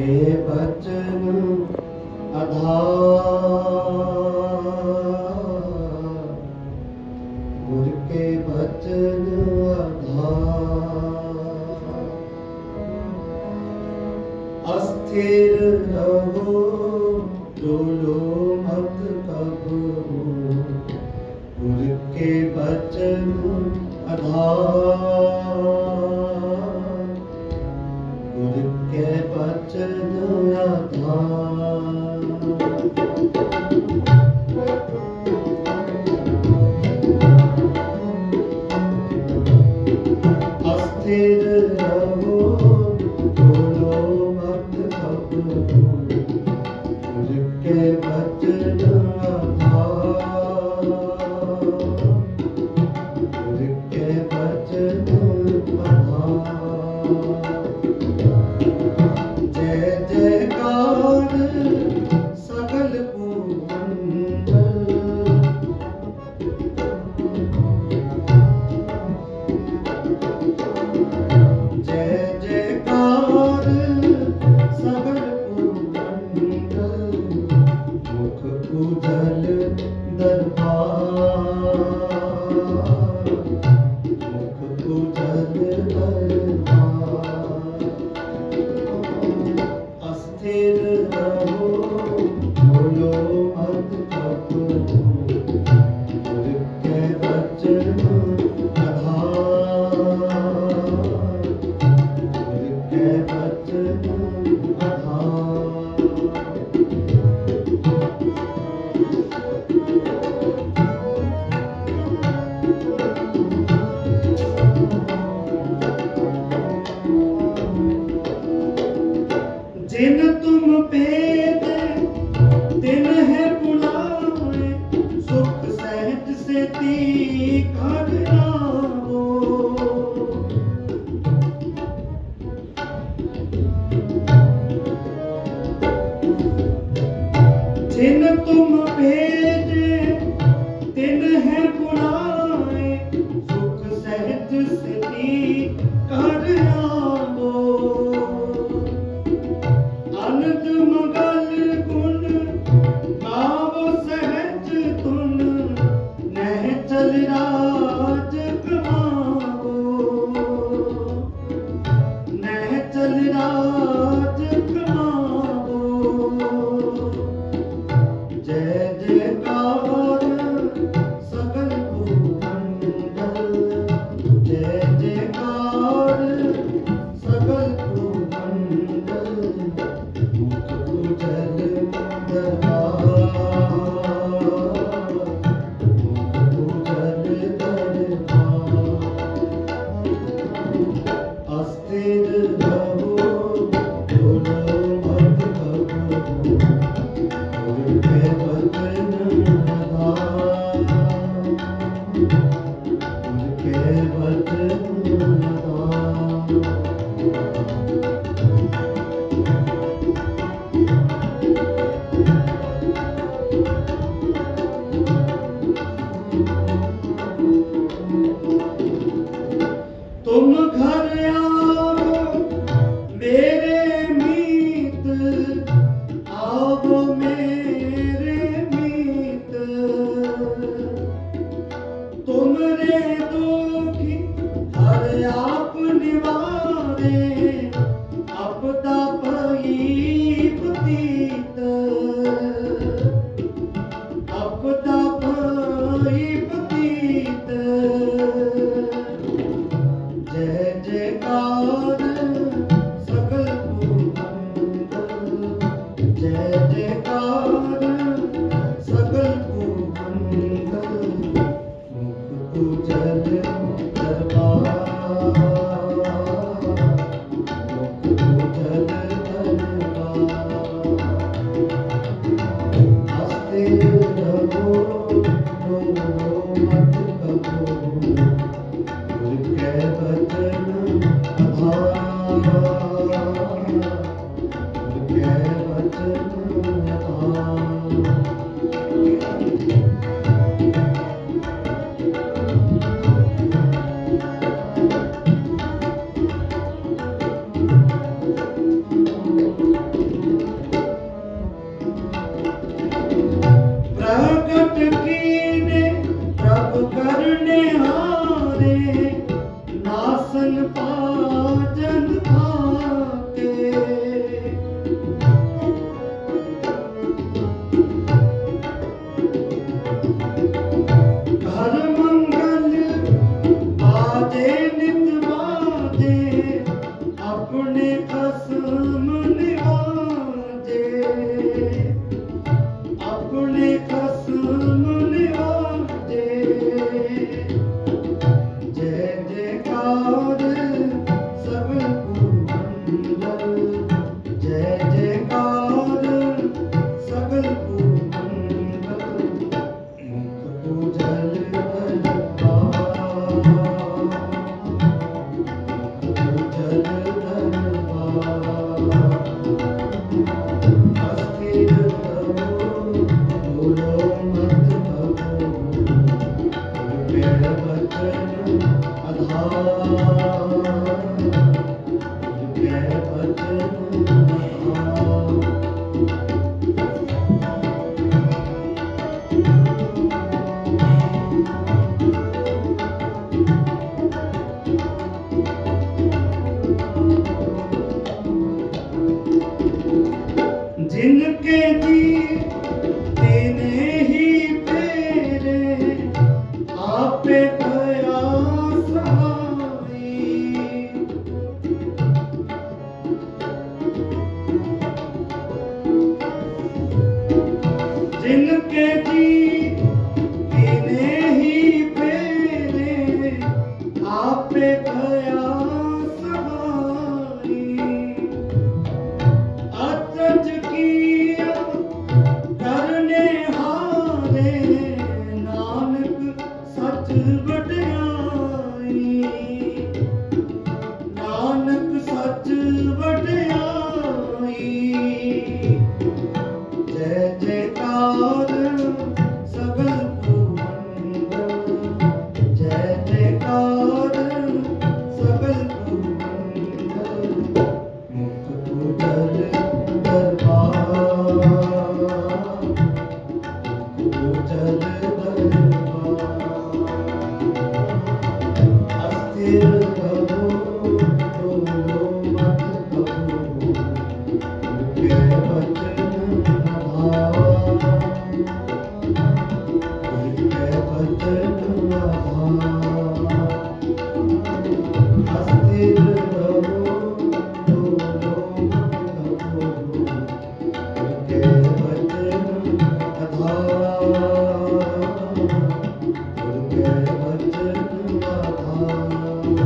के बचन आधार, गुर के बचन आधार। अस्थिर रहो डोलो मत कबहू, गुर के बचन आधार, गुर के बचन आधार। अस्थिर रहो डोलो मत कबहू, गुर के बचन आधार, गुर के बचन आधार। जय जयकार सकल भूमंडल, जय जयकार सकल भूमंडल। मुख उजल दरबार, मुख उजल दरबार। अस्थिर रहो डोलो मत कबहू, गुर के बचन आधार, गुर के बचन आधार। जिन तुम पेद दिन है बुलाए, सुख सहज से तीखर नावो। जिन तुम पेद दिन है बुलाए, सुख सहज से तीखर नावो। आनंद मंगल गुण गावो सहज तुम, नह चल राज कमावो, नह चल राज कमावो। जय जयकार सकल भूमंडल, जय जयकार सकल भूमंडल। मुख उजल दरबार, मुख उजल दरबार। अस्थिर रहो डोलो मत कबहू, गुर के बचन आधार, गुर के बचन आधार। तुम घर आओ मेरे मीत, आओ मेरे मीत। तुमरे दुखी हर आप निवारे, आपदा पई पतीत, आपदा पई पतीत। जय जयकार सकल भूमंडल, जय जयकार सकल भूमंडल। मुख उजल दरबार, मुख उजल दरबार। जिनके जी तेने ही फेरे आपे भया सहाई। जिनके जी तेने ही फेरे आपे भया सहाई। अतज किया करने हारे नानक सच वड्याई। नानक सच वड्याई। जय जयकार सगल भुवंडल। जय जयकार सगल भुवंडल। मुक्त उजल दरबार। उजल दरबार। अस्थिर रहो डोलो मत कहो। उनके वचन आभार। उनके वचन आभार। अस्थिर रहो डोलो मत कहो। उनके वचन आधार। उनके वचन आधार।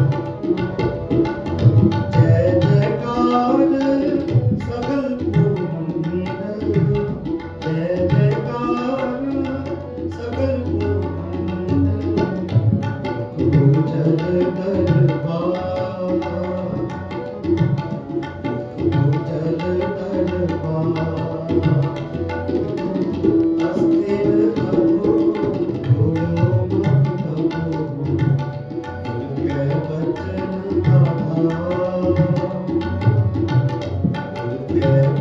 जय जयकार सगल भुवंडल। जय जयकार सगल भुवंडल। उजल दरबार। उजल दरबार। अस्थिर रहो डोलो मत कहो। उनके वचन आधार। उनके